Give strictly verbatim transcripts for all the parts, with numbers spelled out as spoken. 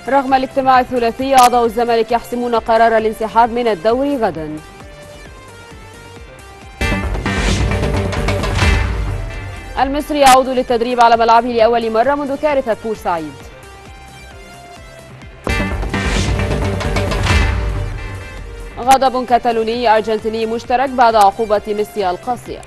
رغم الاجتماع الثلاثي أعضاء الزمالك يحسمون قرار الانسحاب من الدوري غدا. المصري يعود للتدريب على ملعبه لأول مرة منذ كارثة بورسعيد. غضب كتالوني أرجنتيني مشترك بعد عقوبة ميسي القاسية.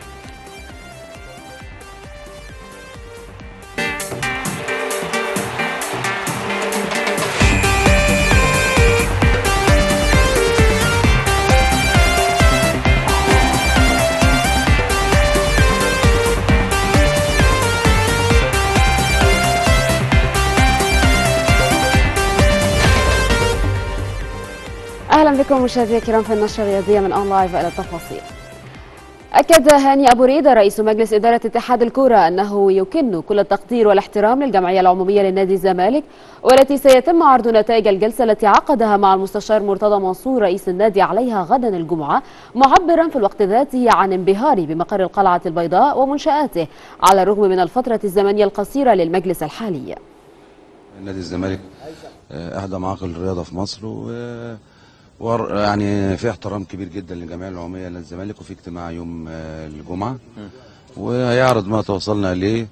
أهلا بكم مشاهدينا الكرام في النشرة الرياضية من أون لايف إلى التفاصيل. أكد هاني أبو ريدة رئيس مجلس إدارة اتحاد الكرة أنه يكن كل التقدير والاحترام للجمعية العمومية لنادي الزمالك، والتي سيتم عرض نتائج الجلسة التي عقدها مع المستشار مرتضى منصور رئيس النادي عليها غدا الجمعة، معبرا في الوقت ذاته عن انبهاره بمقر القلعة البيضاء ومنشآته على الرغم من الفترة الزمنية القصيرة للمجلس الحالي. نادي الزمالك أحدى معاقل الرياضة في مصر، و ويعني في احترام كبير جدا للجمعيه العموميه للزمالك، وفي اجتماع يوم الجمعه وهيعرض ما توصلنا اليه،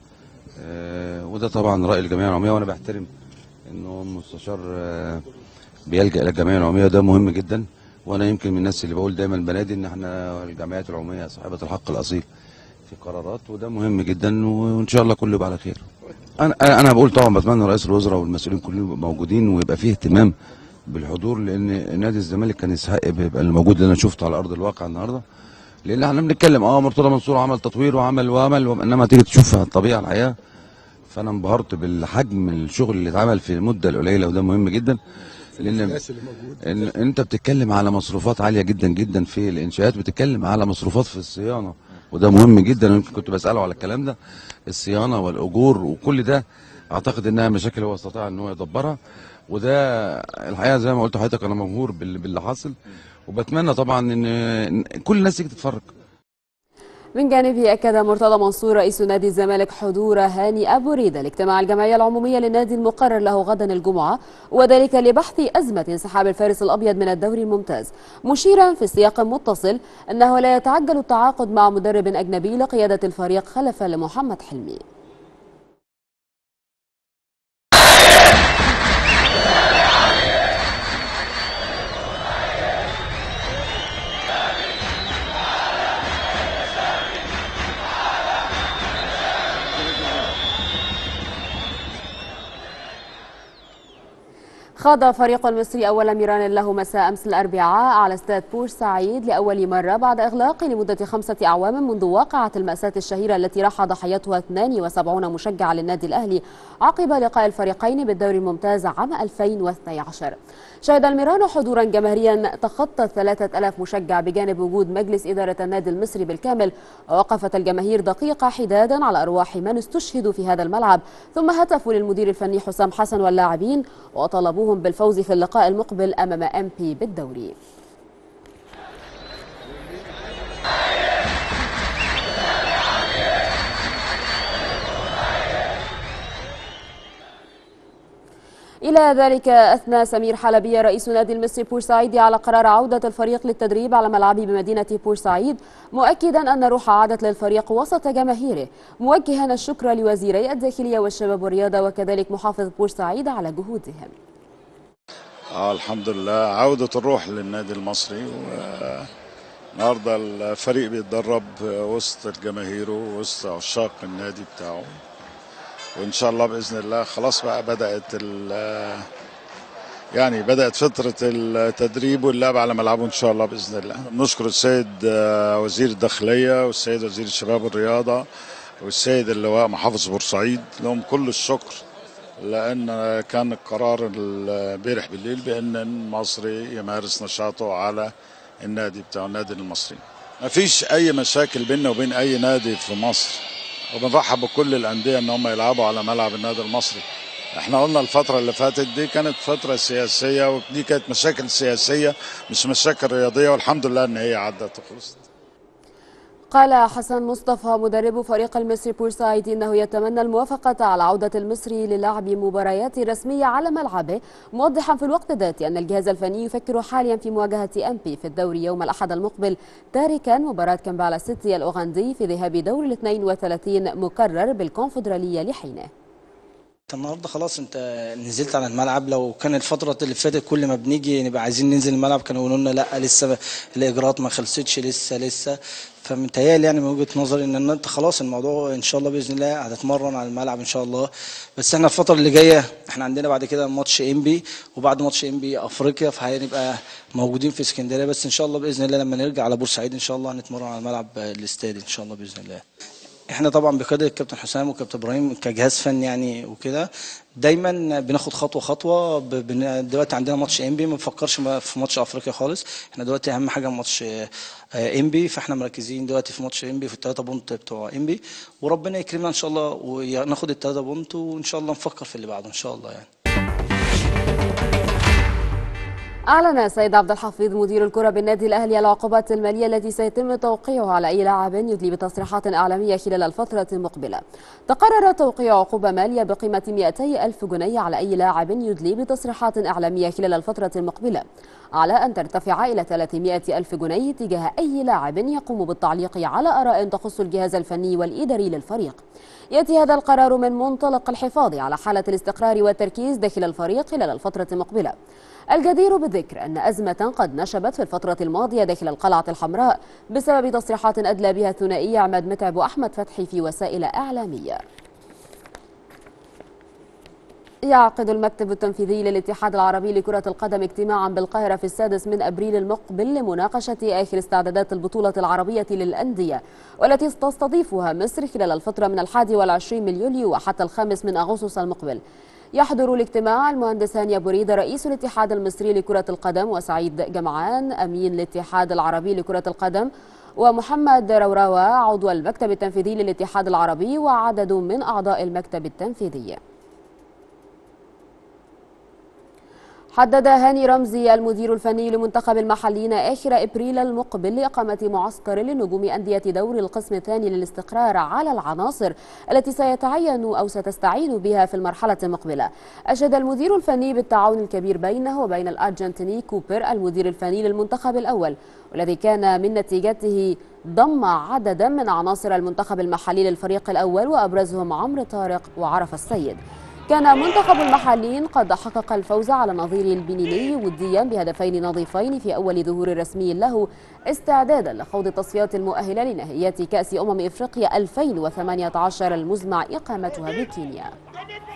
وده طبعا راي الجمعيه العموميه، وانا بحترم انه المستشار بيلجا الى الجمعيه العموميه، ده مهم جدا. وانا يمكن من الناس اللي بقول دايما بنادي ان احنا الجمعيات العموميه صاحبه الحق الاصيل في قرارات، وده مهم جدا، وان شاء الله كله يبقى على خير. انا انا بقول طبعا بتمنى رئيس الوزراء والمسؤولين كلهم يبقوا موجودين ويبقى فيه اهتمام بالحضور، لان نادي الزمالك كان يستحق يبقى الموجود اللي انا شفته على ارض الواقع النهارده، لان احنا بنتكلم اه مرتضى منصور عمل تطوير وعمل وعمل، انما تيجي تشوف الطبيعه الحقيقه. فانا انبهرت بالحجم الشغل اللي اتعمل في المده القليله، وده مهم جدا، لان إن انت بتتكلم على مصروفات عاليه جدا جدا في الانشاءات، بتتكلم على مصروفات في الصيانه، وده مهم جدا. يمكن كنت بساله على الكلام ده، الصيانه والاجور وكل ده، اعتقد انها مشاكل هو استطاع ان هو يدبرها، وده الحقيقه زي ما قلت لحضرتك انا مبهور باللي حاصل، وبتمنى طبعا ان كل الناس تيجي تتفرج. من جانبه أكد مرتضى منصور رئيس نادي الزمالك حضور هاني أبو ريدة لاجتماع الجمعية العمومية للنادي المقرر له غدا الجمعة، وذلك لبحث أزمة انسحاب الفارس الأبيض من الدوري الممتاز، مشيرا في سياق متصل أنه لا يتعجل التعاقد مع مدرب أجنبي لقيادة الفريق خلفا لمحمد حلمي. خاض فريق المصري أول ميران له مساء أمس الأربعاء على استاد بورسعيد لأول مرة بعد إغلاق لمدة خمسة أعوام منذ واقعة المأساة الشهيرة التي راح ضحيتها اثنين وسبعين مشجعا للنادي الأهلي عقب لقاء الفريقين بالدوري الممتاز عام ألفين واثني عشر. شهد الميران حضورا جماهيريا تخطى ثلاثة آلاف مشجع بجانب وجود مجلس إدارة النادي المصري بالكامل، ووقفت الجماهير دقيقة حدادا على أرواح من استشهدوا في هذا الملعب، ثم هتفوا للمدير الفني حسام حسن واللاعبين وطلبوهم بالفوز في اللقاء المقبل أمام إم بي بالدوري. إلى ذلك أثنى سمير حلبية رئيس نادي المصري بورسعيد على قرار عودة الفريق للتدريب على ملعبه بمدينة بورسعيد، مؤكدا أن الروح عادت للفريق وسط جماهيره، موجها الشكر لوزيري الداخلية والشباب والرياضة وكذلك محافظ بورسعيد على جهودهم. آه الحمد لله، عودة الروح للنادي المصري، النهارده الفريق بيتدرب وسط الجماهير ووسط عشاق النادي بتاعه، وان شاء الله باذن الله خلاص بقى بدات يعني بدات فتره التدريب واللعب على ملعبه ان شاء الله باذن الله. نشكر السيد وزير الداخليه والسيد وزير الشباب والرياضه والسيد اللواء محافظ بورسعيد، لهم كل الشكر، لان كان القرار امبارح بالليل بان المصري يمارس نشاطه على النادي بتاعه النادي المصري. ما فيش اي مشاكل بيننا وبين اي نادي في مصر، وبنرحب بكل الانديه ان هم يلعبوا على ملعب النادي المصري. احنا قلنا الفتره اللي فاتت دي كانت فتره سياسيه، ودي كانت مشاكل سياسيه مش مشاكل رياضيه، والحمد لله ان هي عدت وخلصت. قال حسن مصطفى مدرب فريق المصري بورسعيد إنه يتمنى الموافقة على عودة المصري للعب مباريات رسمية على ملعبه، موضحا في الوقت ذاته أن الجهاز الفني يفكر حاليا في مواجهة أمبي في الدوري يوم الأحد المقبل، تاركا مباراة كمبالا سيتي الأوغندي في ذهاب دور الاثنين وثلاثين مكرر بالكونفدرالية لحينه. النهارده خلاص انت نزلت على الملعب. لو كان الفتره اللي فاتت كل ما بنيجي نبقى عايزين ننزل الملعب كانوا يقولوا لنا لا لسه الاجراءات ما خلصتش لسه لسه فمتهيألي يعني من وجهه نظري ان انت خلاص الموضوع ان شاء الله باذن الله هتتمرن على الملعب ان شاء الله. بس احنا الفتره اللي جايه احنا عندنا بعد كده ماتش انبي، وبعد ماتش انبي افريقيا، فهنبقى موجودين في اسكندريه. بس ان شاء الله باذن الله لما نرجع على بورسعيد ان شاء الله هنتمرن على الملعب الاستاد ان شاء الله باذن الله. احنا طبعا بقياده الكابتن حسام والكابتن ابراهيم كجهاز فني يعني وكده دايما بناخد خطوه خطوه. دلوقتي عندنا ماتش انبي، ما بنفكرش في ماتش افريقيا خالص. احنا دلوقتي اهم حاجه ماتش انبي، فاحنا مركزين دلوقتي في ماتش انبي في الثلاثه بونت بتوع انبي، وربنا يكرمنا ان شاء الله وناخد الثلاثه بونت وان شاء الله نفكر في اللي بعده ان شاء الله يعني. أعلن سيد عبد الحفيظ مدير الكرة بالنادي الأهلي العقوبات المالية التي سيتم توقيعها على أي لاعب يدلي بتصريحات إعلامية خلال الفترة المقبلة. تقرر توقيع عقوبة مالية بقيمة مئتي ألف جنيه على أي لاعب يدلي بتصريحات إعلامية خلال الفترة المقبلة، على أن ترتفع إلى ثلاثمئة ألف جنيه تجاه أي لاعب يقوم بالتعليق على آراء تخص الجهاز الفني والإداري للفريق. يأتي هذا القرار من منطلق الحفاظ على حالة الاستقرار والتركيز داخل الفريق خلال الفترة المقبلة. الجدير بالذكر أن أزمة قد نشبت في الفترة الماضية داخل القلعة الحمراء بسبب تصريحات أدلى بها الثنائي عماد متعب وأحمد فتحي في وسائل إعلامية. يعقد المكتب التنفيذي للاتحاد العربي لكرة القدم اجتماعا بالقاهرة في السادس من أبريل المقبل لمناقشة آخر استعدادات البطولة العربية للأندية، والتي تستضيفها مصر خلال الفترة من الحادي والعشرين من يوليو وحتى الخامس من أغسطس المقبل. يحضر الاجتماع المهندس هاني أبو ريدة رئيس الاتحاد المصري لكرة القدم، وسعيد جمعان أمين الاتحاد العربي لكرة القدم، ومحمد روراوة عضو المكتب التنفيذي للاتحاد العربي، وعدد من أعضاء المكتب التنفيذي. حدد هاني رمزي المدير الفني لمنتخب المحليين آخر إبريل المقبل لإقامة معسكر لنجوم أندية دوري القسم الثاني للاستقرار على العناصر التي سيتعين أو ستستعين بها في المرحلة المقبلة. أشاد المدير الفني بالتعاون الكبير بينه وبين الأرجنتيني كوبر المدير الفني للمنتخب الأول، والذي كان من نتيجته ضم عددا من عناصر المنتخب المحلي للفريق الأول، وأبرزهم عمرو طارق وعرف السيد. كان منتخب المحليين قد حقق الفوز على نظير البنيني وديا بهدفين نظيفين في أول ظهور رسمي له، استعدادا لخوض التصفيات المؤهلة لنهائيات كأس أمم إفريقيا ألفين وثمانية عشر المزمع إقامتها بكينيا.